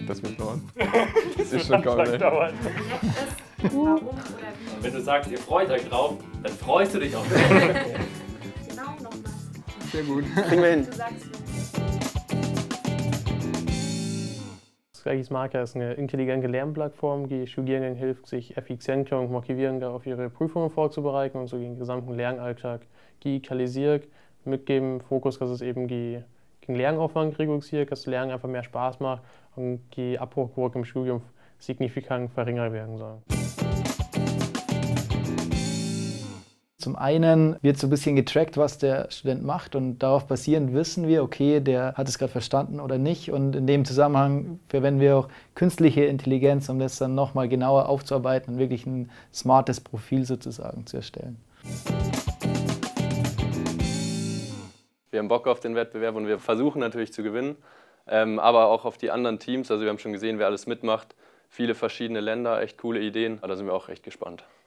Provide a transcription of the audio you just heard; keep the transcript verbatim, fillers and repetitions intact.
Das wird dauern. Das ist schon kommen. Dauern. Warum oder wie? Wenn du sagst, ihr freut euch drauf, dann freust du dich auch. Genau nochmal. Sehr gut. Kriegen wir hin. Du sagst, Skagis Marker ist eine intelligente Lernplattform, die Studierenden hilft, sich effizienter und motivierender auf ihre Prüfungen vorzubereiten und so den gesamten Lernalltag digitalisiert, mit dem Fokus, dass es eben die, den Lernaufwand reduziert, dass das Lernen einfach mehr Spaß macht und die Abbruchquote im Studium signifikant verringert werden soll. Zum einen wird so ein bisschen getrackt, was der Student macht, und darauf basierend wissen wir, okay, der hat es gerade verstanden oder nicht, und in dem Zusammenhang verwenden wir auch künstliche Intelligenz, um das dann nochmal genauer aufzuarbeiten und wirklich ein smartes Profil sozusagen zu erstellen. Wir haben Bock auf den Wettbewerb und wir versuchen natürlich zu gewinnen, ähm, aber auch auf die anderen Teams. Also wir haben schon gesehen, wer alles mitmacht, viele verschiedene Länder, echt coole Ideen, da sind wir auch echt gespannt.